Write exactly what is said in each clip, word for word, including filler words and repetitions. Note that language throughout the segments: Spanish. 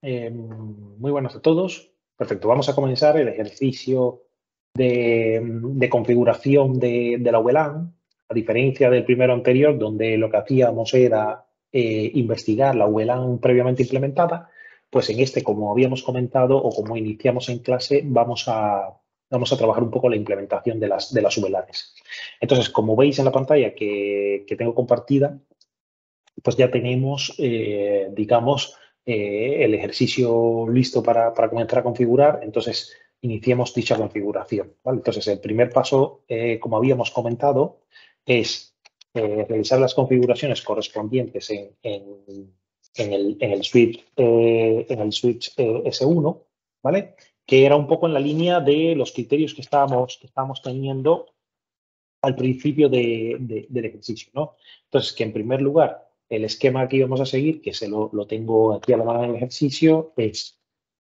Eh, muy buenas a todos. Perfecto, vamos a comenzar el ejercicio de, de configuración de, de la V LAN. A diferencia del primero anterior, donde lo que hacíamos era eh, investigar la V LAN previamente implementada, pues en este, como habíamos comentado o como iniciamos en clase, vamos a, vamos a trabajar un poco la implementación de las, de las V LANs. Entonces, como veis en la pantalla que, que tengo compartida, pues ya tenemos, eh, digamos, eh, el ejercicio listo para, para comenzar a configurar. Entonces, iniciemos dicha configuración, ¿vale? Entonces, el primer paso, eh, como habíamos comentado, es eh, realizar las configuraciones correspondientes en, en, en, el, en el switch, eh, en el switch eh, ese uno, ¿vale? Que era un poco en la línea de los criterios que estábamos, que estábamos teniendo al principio de, de, del ejercicio, ¿no? Entonces, que en primer lugar, el esquema que íbamos a seguir, que se lo, lo tengo aquí a la mano en el ejercicio, es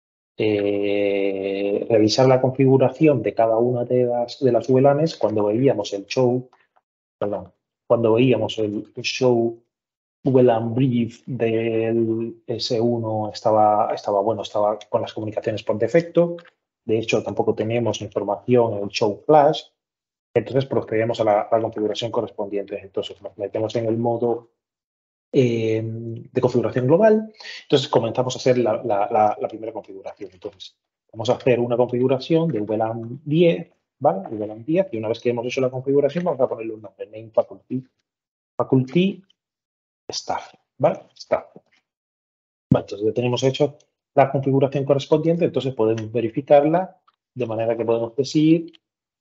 eh, revisar la configuración de cada una de las, de las V LANs cuando veíamos el show, perdón, cuando veíamos el, el show V LAN brief del ese uno estaba, estaba, bueno, estaba con las comunicaciones por defecto. De hecho, tampoco teníamos información en el show flash. Entonces procedemos a la, a la configuración correspondiente. Entonces nos metemos en el modo eh, de configuración global. Entonces comenzamos a hacer la, la, la, la primera configuración. Entonces vamos a hacer una configuración de V LAN diez, ¿vale? V LAN diez, y una vez que hemos hecho la configuración vamos a ponerle un nombre, name faculty, faculty staff, ¿vale? Staff. Vale, entonces ya tenemos hecho la configuración correspondiente, entonces podemos verificarla de manera que podemos decir,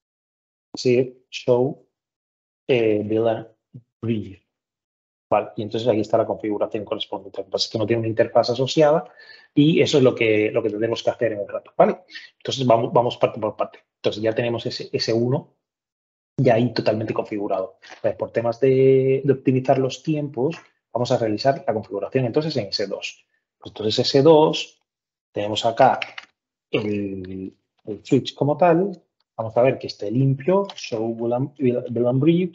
decir show eh, V LAN brief. Vale, y entonces aquí está la configuración correspondiente. Lo que pasa es que no tiene una interfaz asociada y eso es lo que, lo que tendremos que hacer en un rato, ¿vale? Entonces vamos, vamos parte por parte. Entonces ya tenemos ese, ese uno ya ahí totalmente configurado. Entonces, por temas de, de optimizar los tiempos, vamos a realizar la configuración entonces en ese dos. Pues entonces ese dos, tenemos acá el, el switch como tal. Vamos a ver que esté limpio, show V LAN brief.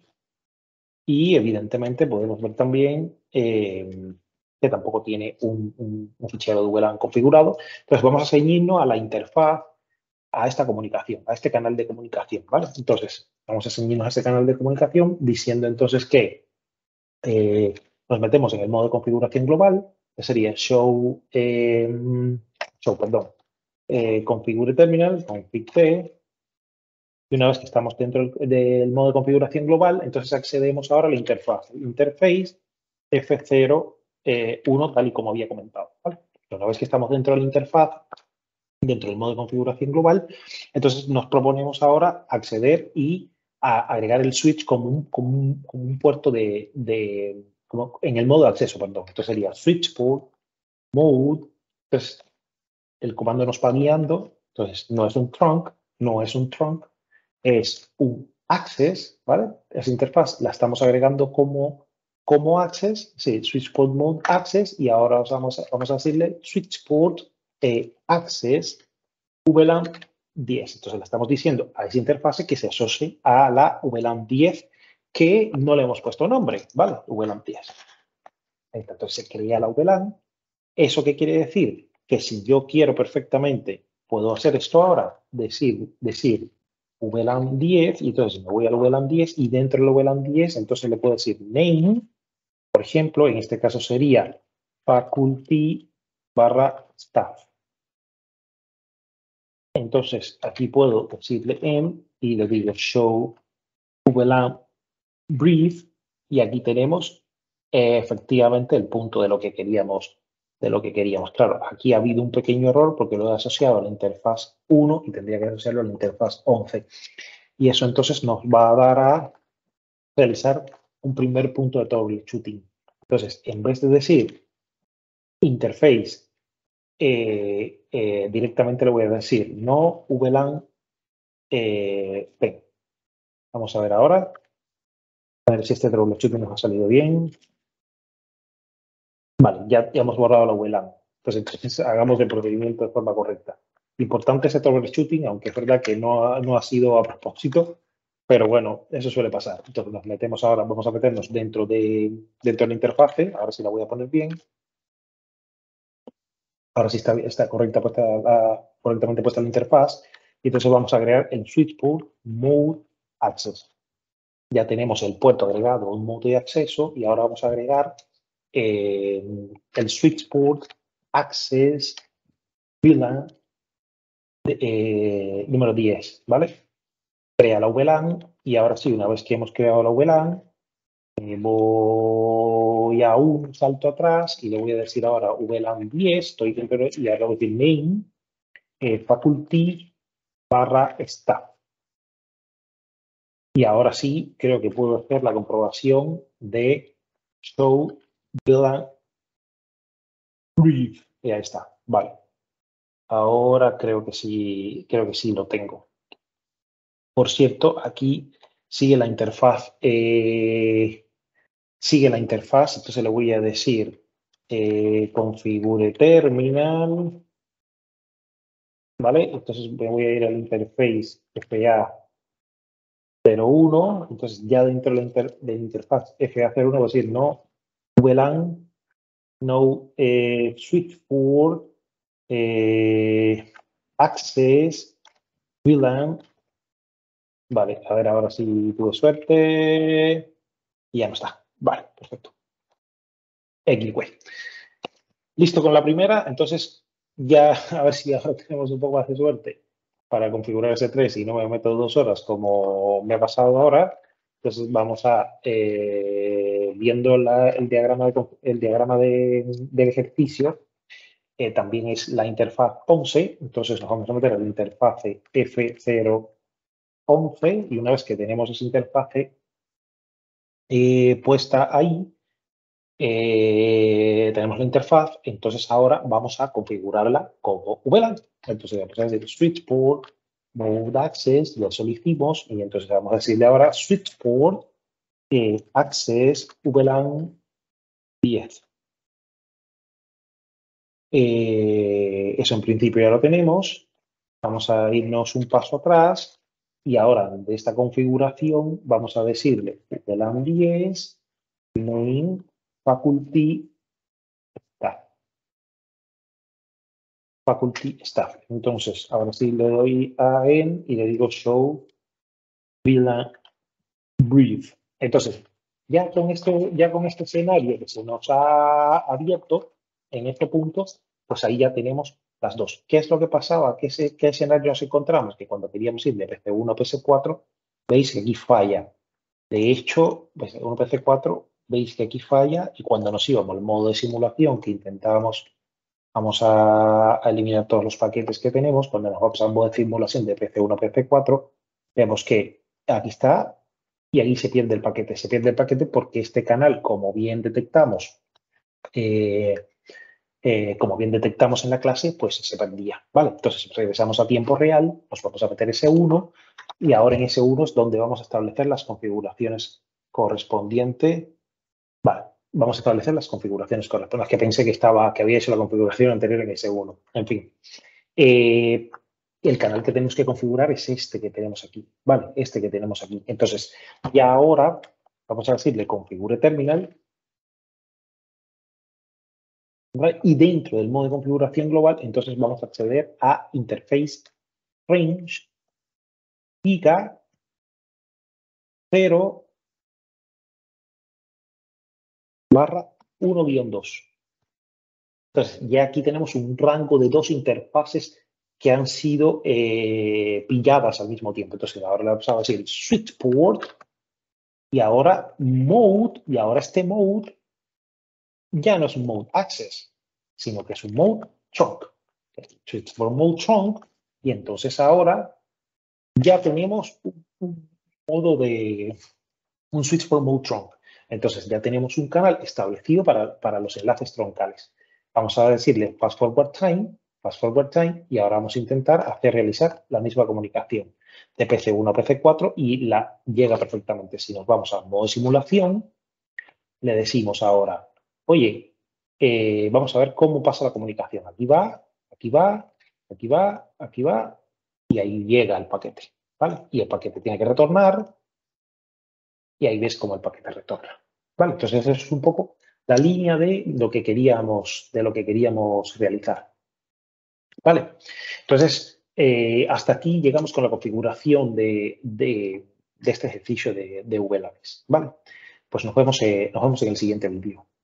Y evidentemente podemos ver también eh, que tampoco tiene un, un, un fichero de V LAN configurado. Entonces vamos a ceñirnos a la interfaz, a esta comunicación, a este canal de comunicación, ¿vale? Entonces vamos a ceñirnos a este canal de comunicación diciendo entonces que eh, nos metemos en el modo de configuración global, que sería show, eh, show, perdón, eh, configure terminal, config T. Y una vez que estamos dentro del modo de configuración global, entonces accedemos ahora a la interfaz. Interface F cero uno, tal y como había comentado, ¿vale? Una vez que estamos dentro de la interfaz, dentro del modo de configuración global, entonces nos proponemos ahora acceder y a agregar el switch como un, como un, como un puerto de, de como en el modo de acceso, perdón. Entonces sería switch port, mode. Entonces el comando nos va guiando. Entonces no es un trunk, no es un trunk, es un access, ¿vale? Esa interfaz la estamos agregando como, como access, sí, switch port mode access, y ahora vamos a, vamos a decirle switch port eh, access V LAN diez. Entonces le estamos diciendo a esa interfase que se asocie a la V LAN diez que no le hemos puesto nombre, ¿vale? V LAN diez. Entonces se crea la V LAN. ¿Eso qué quiere decir? Que si yo quiero perfectamente, puedo hacer esto ahora, decir, decir V LAN diez, y entonces me voy al V LAN diez, y dentro del V LAN diez, entonces le puedo decir name, por ejemplo, en este caso sería faculty barra staff. Entonces, aquí puedo decirle en, y le digo show V LAN brief, y aquí tenemos eh, efectivamente el punto de lo que queríamos de lo que queríamos. Claro, aquí ha habido un pequeño error porque lo he asociado a la interfaz uno y tendría que asociarlo a la interfaz once. Y eso entonces nos va a dar a realizar un primer punto de troubleshooting. Entonces, en vez de decir interface, eh, eh, directamente le voy a decir no V LAN eh, P. Vamos a ver ahora. A ver si este troubleshooting nos ha salido bien. Vale, ya, ya hemos borrado la V LAN. Pues entonces hagamos el procedimiento de forma correcta. Importante ese troubleshooting, aunque es verdad que no ha, no ha sido a propósito, pero bueno, eso suele pasar. Entonces nos metemos ahora, vamos a meternos dentro de, dentro de la interfase, ahora sí la voy a poner bien. Ahora sí está, está correcta puesta la, correctamente puesta la interfaz. Y entonces vamos a crear el switchport mode access. Ya tenemos el puerto agregado, un modo de acceso, y ahora vamos a agregar eh, el switchport access V LAN eh, número diez, ¿vale? Crea la V LAN y ahora sí, una vez que hemos creado la V LAN, eh, voy a un salto atrás y le voy a decir ahora V LAN diez, estoy dentro de, y ahora voy a decir main, eh, faculty barra staff. Y ahora sí, creo que puedo hacer la comprobación de show V LAN brief. Y ahí está, vale. Ahora creo que sí, creo que sí lo tengo. Por cierto, aquí sigue la interfaz, eh, sigue la interfaz, entonces le voy a decir eh, configure terminal, ¿vale? Entonces me voy a ir al interface F A cero uno, entonces ya dentro de la, inter, de la interfaz F A cero uno voy a decir no V LAN, no eh, switchport, eh, access, V LAN. Vale, a ver ahora si tuve suerte. Y ya no está. Vale, perfecto. X, listo con la primera, entonces ya a ver si ahora tenemos un poco más de suerte para configurar ese tres y no me meto dos horas como me ha pasado ahora. Entonces vamos a, eh, viendo la, el diagrama, de, el diagrama de, del ejercicio, eh, también es la interfaz once, entonces nos vamos a meter a la interfaz F cero once y una vez que tenemos esa interfaz eh, puesta ahí, Eh, tenemos la interfaz, entonces ahora vamos a configurarla como V LAN. Entonces vamos a decir switchport mode access, ya eso lo hicimos, y entonces vamos a decirle ahora switchport eh, access V LAN diez. Eh, eso en principio ya lo tenemos. Vamos a irnos un paso atrás y ahora de esta configuración vamos a decirle V LAN diez main faculty staff. Faculty staff. Entonces, ahora sí le doy a en y le digo show V LAN brief. Entonces, ya con, esto, ya con este escenario que se nos ha abierto en este punto, pues ahí ya tenemos las dos. ¿Qué es lo que pasaba? ¿Qué, se, qué escenario nos encontramos? Que cuando queríamos ir de P C uno a P C cuatro, veis que aquí falla. De hecho, P C uno a P C cuatro, veis que aquí falla y cuando nos íbamos al modo de simulación que intentábamos, vamos a, a eliminar todos los paquetes que tenemos, cuando nos vamos al modo de simulación de P C uno a P C cuatro, vemos que aquí está y ahí se pierde el paquete. Se pierde el paquete porque este canal, como bien detectamos, eh, eh, como bien detectamos en la clase, pues se perdía, ¿vale? Entonces regresamos a tiempo real, nos vamos a meter ese uno y ahora en ese uno es donde vamos a establecer las configuraciones correspondientes. Vale, vamos a establecer las configuraciones correspondientes, que pensé que, estaba, que había hecho la configuración anterior en ese uno. En fin, eh, el canal que tenemos que configurar es este que tenemos aquí, ¿vale? Este que tenemos aquí. Entonces, ya ahora vamos a decirle configure terminal, ¿vale? Y dentro del modo de configuración global, entonces vamos a acceder a interface range giga cero barra uno guión dos. Entonces, ya aquí tenemos un rango de dos interfaces que han sido eh, pilladas al mismo tiempo. Entonces, ahora le vamos a decir switchport y ahora mode, y ahora este mode ya no es un mode access, sino que es un mode chunk. Switchport mode chunk, y entonces ahora ya tenemos un, un modo de un switchport mode trunk. Entonces, ya tenemos un canal establecido para, para los enlaces troncales. Vamos a decirle fast forward time, fast forward time, y ahora vamos a intentar hacer realizar la misma comunicación de P C uno a P C cuatro y la llega perfectamente. Si nos vamos al modo de simulación, le decimos ahora, oye, eh, vamos a ver cómo pasa la comunicación. Aquí va, aquí va, aquí va, aquí va, y ahí llega el paquete, ¿vale? Y el paquete tiene que retornar, y ahí ves cómo el paquete retorna. ¿Vale? Entonces, eso es un poco la línea de lo que queríamos, de lo que queríamos realizar. Vale, entonces eh, hasta aquí llegamos con la configuración de, de, de este ejercicio de, de V LANes. Vale, pues nos vemos, eh, nos vemos en el siguiente vídeo.